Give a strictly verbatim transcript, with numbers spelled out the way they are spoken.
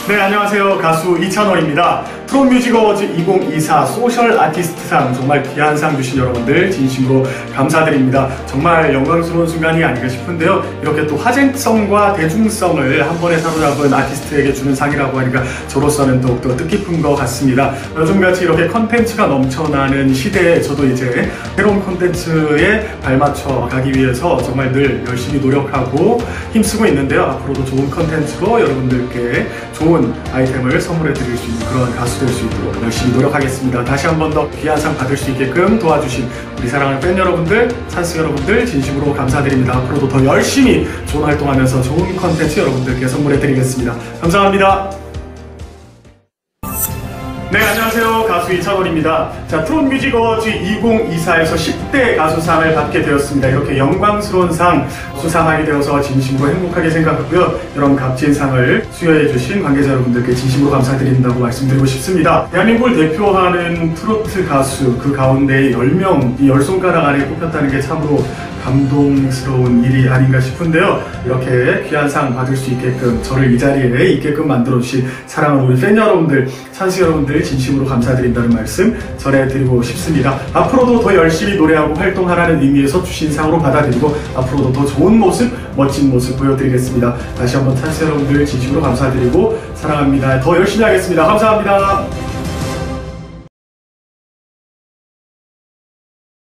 네, 안녕하세요. 가수 이찬원입니다. 트롯 뮤직 어워즈 이천이십사 소셜 아티스트상 정말 귀한 상 주신 여러분들 진심으로 감사드립니다. 정말 영광스러운 순간이 아닌가 싶은데요. 이렇게 또 화제성과 대중성을 한 번에 사로잡은 아티스트에게 주는 상이라고 하니까 저로서는 더욱더 뜻깊은 것 같습니다. 요즘같이 이렇게 컨텐츠가 넘쳐나는 시대에 저도 이제 새로운 컨텐츠에 발맞춰 가기 위해서 정말 늘 열심히 노력하고 힘쓰고 있는데요. 앞으로도 좋은 컨텐츠로 여러분들께 좋은 아이템을 선물해 드릴 수 있는 그런 가수 될 수 있도록 열심히 노력하겠습니다. 다시 한 번 더 귀한 상 받을 수 있게끔 도와주신 우리 사랑하는 팬 여러분들, 찬스 여러분들 진심으로 감사드립니다. 앞으로도 더 열심히 좋은 활동하면서 좋은 컨텐츠 여러분들께 선물해 드리겠습니다. 감사합니다. 네, 안녕하세요. 가수 이찬원입니다. 자, 트롯 뮤직 어워즈 이천이십사에서 십 대 가수상을 받게 되었습니다. 이렇게 영광스러운 상 수상하게 되어서 진심으로 행복하게 생각하고요. 이런 값진 상을 수여해주신 관계자 여러분들께 진심으로 감사드린다고 말씀드리고 싶습니다. 대한민국을 대표하는 트로트 가수 그 가운데 열 명, 이 열 손가락 안에 꼽혔다는 게 참으로 감동스러운 일이 아닌가 싶은데요. 이렇게 귀한 상 받을 수 있게끔 저를 이 자리에 있게끔 만들어주신 사랑하는 우리 팬 여러분들, 찬스 여러분들 진심으로 감사드린다는 말씀 전해드리고 싶습니다. 앞으로도 더 열심히 노래하고 활동하라는 의미에서 주신 상으로 받아들이고 앞으로도 더 좋은 모습, 멋진 모습 보여드리겠습니다. 다시 한번 찬스 여러분들 진심으로 감사드리고 사랑합니다. 더 열심히 하겠습니다. 감사합니다.